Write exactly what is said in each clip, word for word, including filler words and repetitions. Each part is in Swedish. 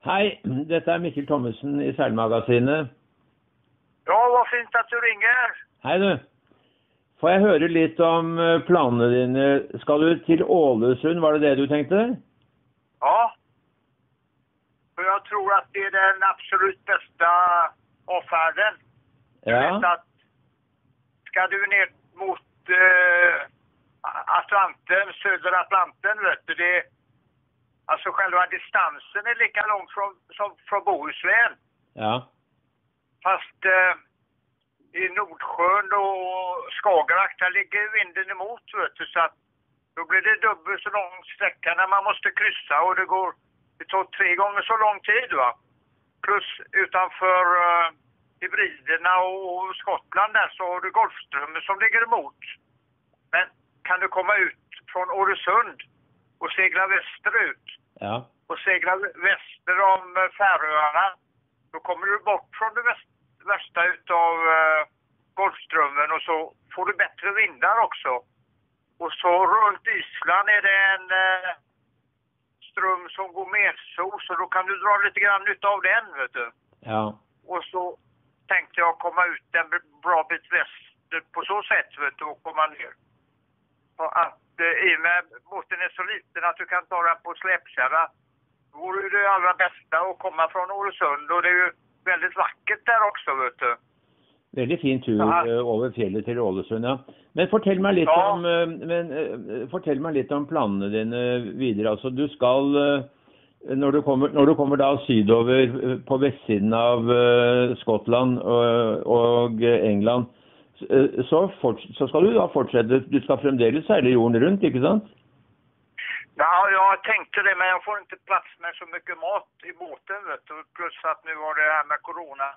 Hej, detta är Mikkel Thommessen i Seilmagasinet. Ja, vad fint att du ringer. Hej du. Får jag höra lite om planerna dina? Ska du till Ålesund, var det det du tänkte? Ja. För jag tror att det är den absolut bästa avfärden. Du Ja. vet att ska du ner mot eh, Atlanten, södra Atlanten, vet du, det alltså själva distansen är lika lång från, som från Bohuslän. Ja. Fast eh, i Nordsjön och Skagerrak, där ligger vinden emot, vet du, så att då blir det dubbelt så lång sträcka när man måste kryssa och det går, det tar tre gånger så lång tid, va. Plus utanför uh, hybriderna och Skottland där så har du Golfströmmen som ligger emot. Men kan du komma ut från Öresund och segla västerut Ja. och segla väster om uh, Färöarna, då kommer du bort från det väst, värsta utav uh, Golfströmmen och så får du bättre vindar också. Och så runt Island är det en uh, ström som går medsos, så då kan du dra lite grann nytta av den, vet du. Ja. Och så tänkte jag komma ut en bra bit väster på så sätt, vet du, och komma ner. Och att eh, i och med båten är så liten att du kan ta den på släpkärra, vore det allra bästa att komma från Öresund, och det är ju väldigt vackert där också, vet du. Väldigt fin tur Ja. uh, över fjället till Ålesund, ja. Men fortell mig lite Ja. om uh, men uh, fortell mig lite om planerna dina vidare. Alltså du ska uh, när du kommer när du kommer då sydover uh, på västsidan av uh, Skottland och, och England uh, så fort, så ska du då fortsätta, du ska framdeles segla jorden runt, inte sant? Ja, jag tänkte det, men jag får inte plats med så mycket mat i båten, vet du. Plus att nu var det här med corona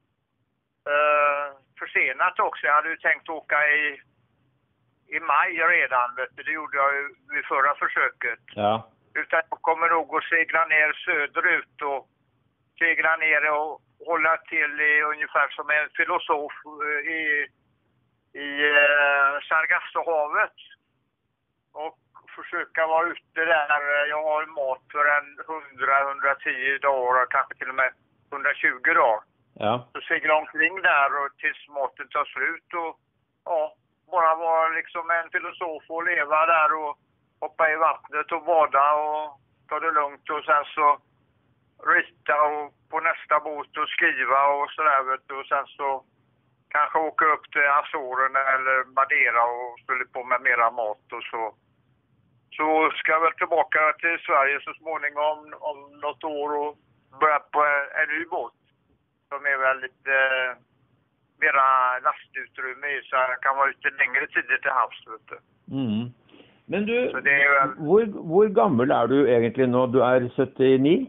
Uh, försenat också. Jag hade ju tänkt åka i i maj redan, vet du. Det gjorde jag ju vid förra försöket. Ja. Utan jag kommer nog att segla ner söderut och segla ner och hålla till i ungefär som en filosof uh, i i uh, Sargassohavet och försöka vara ute där. Jag har mat för en hundra till hundratio dagar, kanske till och med hundratjugo dagar. Ja. Så segla omkring där och tills maten tar slut och ja, bara vara liksom en filosof och leva där och hoppa i vattnet och bada och ta det lugnt och sen så rita och på nästa båt och skriva och sådär, vet du, och sen så kanske åka upp till Azorerna eller Madeira och fylla på med mera mat och så så ska jag väl tillbaka till Sverige så småningom om något år och börja på en, en ny båt. Som är väl lite eh, mera lastutrymme i, så jag kan vara ute längre tider till havs, vet du. Mm. Men du, så det är väl... hvor, hvor gammel är du egentligen nu? Du är sjuttionio?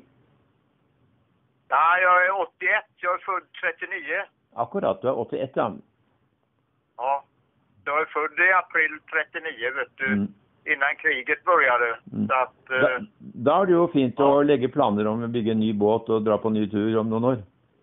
Ja, jag är åttioett. Jag är född trettionio. Akkurat, du är åttioett, ja. Ja, jag är född i april trettionio, vet du. Mm. Innan kriget började. Mm. Så att... Eh, Da, da är det ju fint ja. att lägga planer om att bygga en ny båt och dra på en ny tur om några år.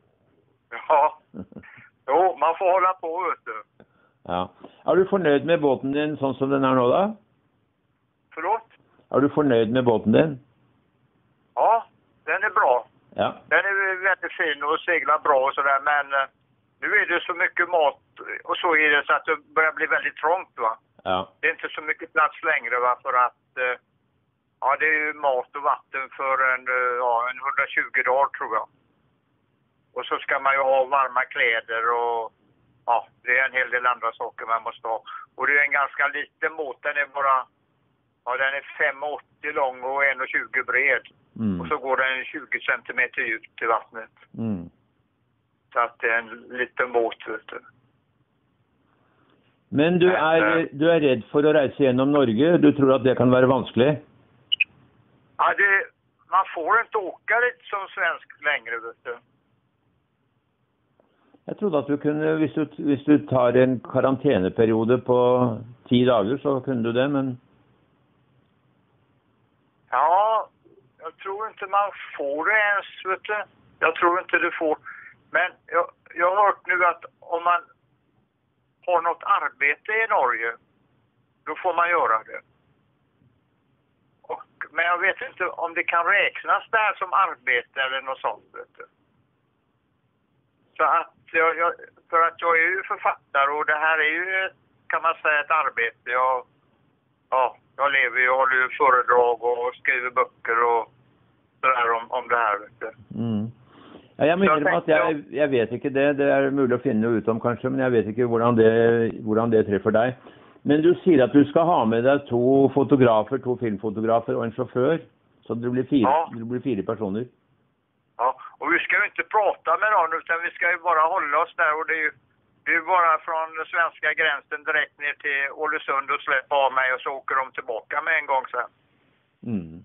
Ja. Jo, man får hålla på, vet du. Ja. Är du förnöjd med båten din sån som den är nu då? Förlåt? Är du förnöjd med båten din? Ja, den är bra. Ja. Den är väldigt fin och seglar bra och sådär, men eh, nu är det så mycket mat och så är det så att det börjar bli väldigt trångt, va. Ja. Det är inte så mycket plats längre, va, för att eh, ja, det är ju mat och vatten för en, eh, ja, en hundratjugo dagar, tror jag. Och så ska man ju ha varma kläder och ja, det är en hel del andra saker man måste ha. Och det är en ganska liten båt, den är bara, ja, den är fem komma åttio lång och en komma tjugo bred. Mm. Och så går den tjugo centimeter djupt till vattnet. Mm. Så att det är en liten båt, vet du. Men du är, du är rädd för att resa genom Norge? Du tror att det kan vara vanskligt? Ja, det, man får inte åka dit som svensk längre, vet du. Jag trodde att du kunde, hvis du, hvis du tar en karantäneperiod på tio dagar så kunde du det, men... Ja, jag tror inte man får det ens, vet du. Jag tror inte du får. Men jag, jag har hört nu att om man har något arbete i Norge, då får man göra det. Och men jag vet inte om det kan räknas där som arbete eller något sånt, vet du. Så att jag, jag, för att jag är ju författare och det här är ju, kan man säga, ett arbete. Jag, ja, jag lever ju och håller ju föredrag och skriver böcker och sådär om, om det här, vet du. Mm. Ja, jeg må innrømme at jeg, jeg vet ikke det. Det er mulig å finne noe ut om kanskje, men jeg vet ikke hvordan det, hvordan det treffer deg. Men du sier at du skal ha med deg to fotografer, to filmfotografer og en sjåfør, så det blir fire, ja. det blir fire personer. Ja, och vi ska ju inte prata med någon utan vi ska ju bara hålla oss där och det är ju, det är ju bara från den svenska gränsen direkt ner till Ålesund och släppa av mig och så åker de tillbaka med en gång sen. Mm.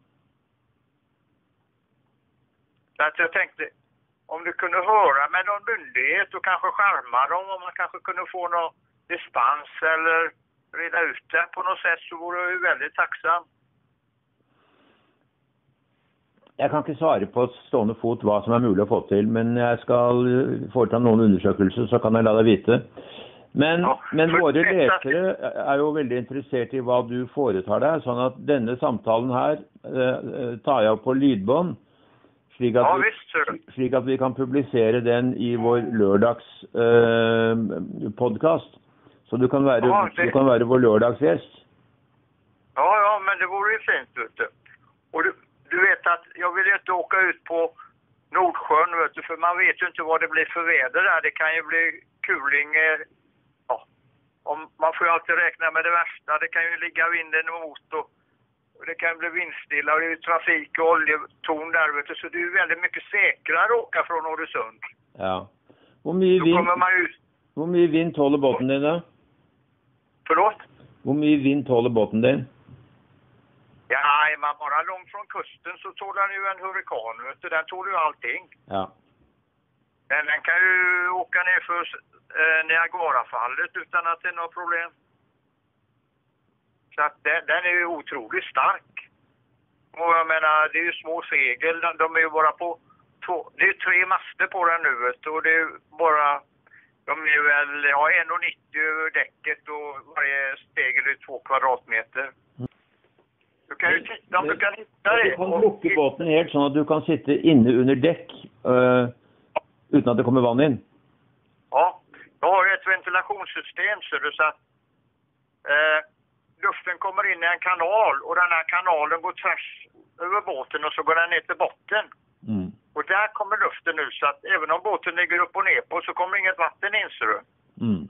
Så att jag tänkte, om du kunde höra med någon myndighet och kanske skärma dem, om man kanske kunde få någon dispens eller reda ut det på något sätt, så vore jag ju väldigt tacksam. Jeg kan ikke svare på stående fot hva som er mulig å få til, men jeg skal foreta noen undersøkelser, så kan jeg la deg vite. Men, ja, men våre lesere er jo veldig interessert i hva du foretar deg, sånn at denne samtalen her eh, tar jeg opp på lydbånd, slik at, ja, vi, visst, slik at vi kan publisere den i vår lørdags eh, podcast. Så du kan være, ja, det... du kan være vår lørdagsgjest. Ja, ja, men det vore ju fint, vet du. Och du, du vet att jag vill ju inte åka ut på Nordsjön, vet du, för man vet ju inte vad det blir för väder där. Det kan ju bli kuling. Ja. Om, man får ju alltid räkna med det värsta. Det kan ju ligga vinden emot och, och det kan bli vindstilla och det är ju trafik och oljetorn där, vet du. Så det är ju väldigt mycket säkrare att åka från Öresund. Ja. Hvor mye vind, ju... hvor mye vind tåler båten din da? Förlåt? Hvor mye vind tåler båten din? Ja, är man bara långt från kusten så tål den ju en hurrikan, vet du. Den tål ju allting. Ja. Men den kan ju åka ner för eh, Niagarafallet utan att det är något problem. Så att den, den är ju otroligt stark. Och jag menar, det är ju små segel. De, de är ju bara på två, det är tre master på den nu, vet du. Och det är ju bara, de är väl, ja, en komma nittio över däcket och varje segel är två kvadratmeter. Du kan ju titta om du kan hitta det. Du kan lukke båten helt sånn at du kan sitte inne under däck uh, utan att det kommer vann in. Ja, jag har ett ventilationssystem så du så att eh, luften kommer in i en kanal och den här kanalen går tvärs över båten och så går den ner till botten. Mm. Och där kommer luften nu så att även om båten ligger upp och ner på så kommer inget vatten in, så du. Mm.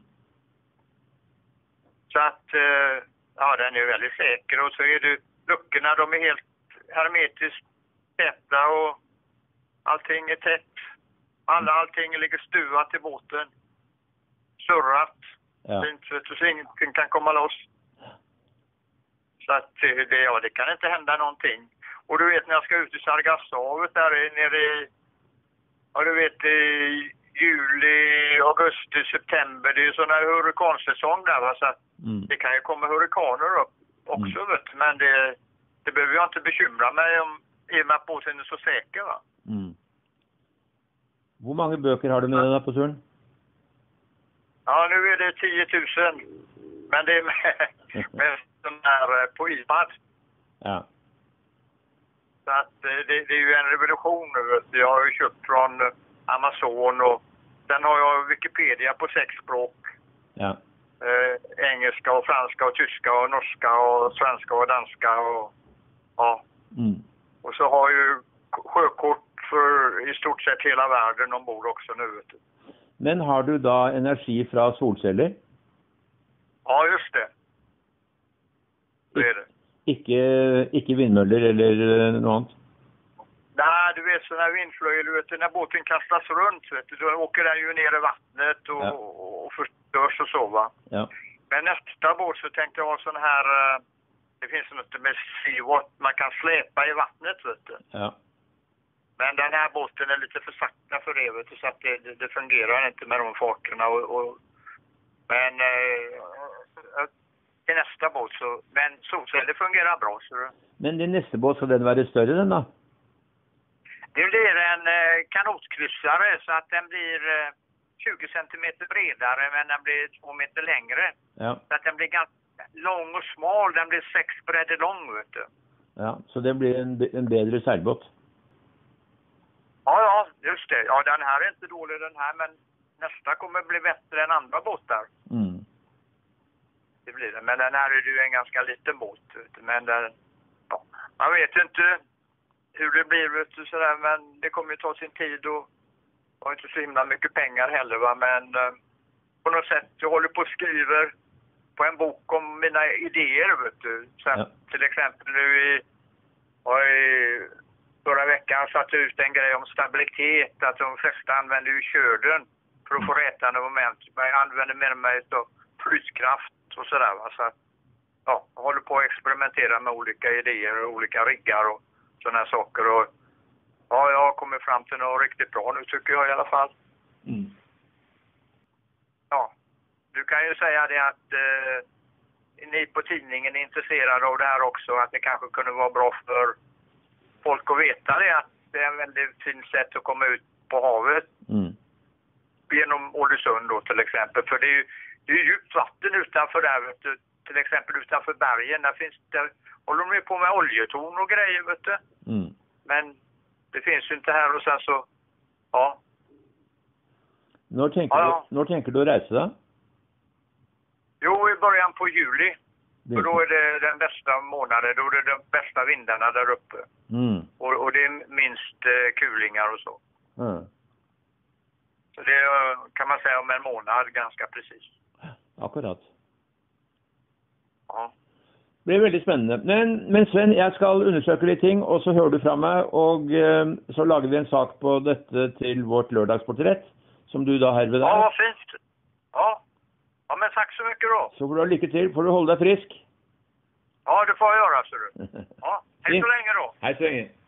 Så att eh, ja, den är väldigt säker och så är det luckorna, de är helt hermetiskt täta och allting är tätt. Alla, allting ligger stuvat i båten. Surrat. Ja. Så, så ingenting kan komma loss. Så att det, ja, det kan inte hända någonting. Och du vet när jag ska ut i Sargassohavet där nere i, ja du vet i juli, augusti, september. Det är ju sån här hurrikansäsong där, va? Så att mm. det kan ju komma hurrikaner upp också, mm. vet du. Men det, det behöver jag inte bekymra mig om i och med att båten är så säker, va? Mm. Hur många böcker har du med dig på turen? Ja, nu är det tio tusen. Men det är med, med de här på iPad. Ja. Så att det, det är ju en revolution nu. Jag har ju köpt från Amazon och sen har jag Wikipedia på sex språk. Ja. Eh, engelska och franska och tyska och norska och svenska och danska och ja. Mm. Och så har jag ju sjökort för i stort sett hela världen ombord också nu, vet du. Men har du då energi från solceller? Ja, just det. Det är det. Ikke, ikke vindmøller eller något annat? Nej, du vet sådana här vindflöjel, vet du, när båten kastas runt, vet du, då åker den ju ner i vattnet och, ja. och förstörs och så, va? Ja. Men nästa båt så tänkte jag ha sån här, det finns något med seawatt, man kan släpa i vattnet, vet du. Ja. Men den här båten är lite för sakta för det, vet du, så att det, det, det fungerar inte med de farterna och, och men eh, till nästa båt så, men solceller fungerar bra, så det. Men din nästa båt, ska den vara större den då? Det blir en eh, kanotkryssare så att den blir eh, tjugo centimeter bredare men den blir två meter längre. Ja. Så att den blir ganska lång och smal, den blir sex bredder lång, vet du. Ja, så det blir en, en bedre seilbåt. Ja, ja, just det. Ja, den här är inte dålig den här, men nästa kommer bli bättre än andra båtar. Mm. Det blir det. Men den här är ju en ganska liten båt. Men den, ja, man vet ju inte hur det blir, vet du, sådär, men det kommer ju ta sin tid och har inte så himla mycket pengar heller, va? Men eh, på något sätt, jag håller på och skriver på en bok om mina idéer, vet du. Sen, Ja. till exempel nu i, och i förra veckan satt ut en grej om stabilitet, att de flesta använder ju körden för att få rätande moment. Jag använder mer mig av flytkraft och sådär, va? Så att, ja, jag håller på att experimentera med olika idéer och olika riggar och sådana här saker. Och ja, jag har kommit fram till något riktigt bra nu, tycker jag i alla fall. Mm. Ja, du kan ju säga det att eh, ni på tidningen är intresserade av det här också, att det kanske kunde vara bra för folk att veta det, att det är en väldigt fin sätt att komma ut på havet. Mm. Genom Ålesund då till exempel, för det är ju, det är ju djupt vatten utanför där, vet du. Till exempel utanför bergen, där finns det, håller de ju på med oljetorn och grejer, vet du. Mm. Men det finns ju inte här, och sen så, ja. När tänker, Ja, ja. Du, när tänker du resa då? Jo, i början på juli. Det- För då är det den bästa månaden, då är det de bästa vindarna där uppe. Mm. Och, och det är minst eh, kulingar och så. Mm. Så det eh, kan man säga om en månad ganska precis. Akkurat. Ja. Det blir veldig spennende. Men, men Sven, jeg skal undersøke litt ting, og så hører du fra meg, og eh, så lager vi en sak på dette til vårt lørdagsportrett, som du da herved Ja, er. vad fint. Ja. Ja, men tack så mycket då. Så får du ha lykke til, får du holde deg frisk. Ja, det får jag göra, så du. Ja, hej så länge då. Hei så lenge.